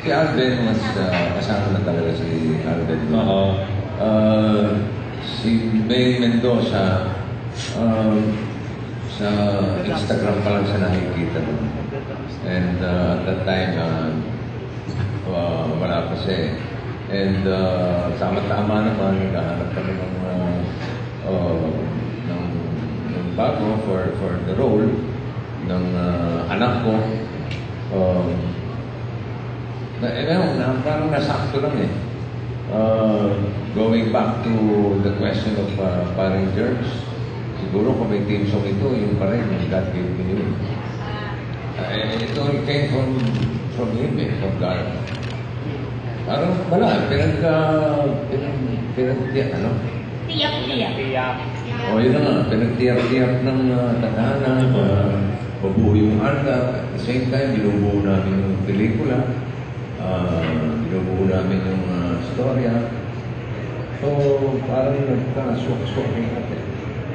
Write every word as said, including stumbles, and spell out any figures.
Si Alden mas uh, kasama na talaga si Alden. Oo. Uh, si May Mendoza, uh, sa Instagram pa lang siya nakikita nun. And uh, at that time, uh, uh, wala pa siya eh. And uh, tama-tama naman, naghahanap kami ng, uh, uh, ng, ng bago for, for the role ng uh, anak ko. Uh, na, eh, na, parang nasakto lang eh. Uh, going back to the question of uh, paring George, siguro kung may team song ito, yung pa rin, yung God gave me you. Uh, it all came from, from him eh, from God. Parang wala, pinag, uh, pinag, pinag, ano? Tiyak-tiyak. Tiyak. O yun na nga, pinagtiyak-tiyak ng uh, tadhana, uh, mabuo yung arda. At the same time, binubuo namin yung pelikula, uh, binubuo namin yung uh, storya. So, parang nagkaswak-swak yung natin.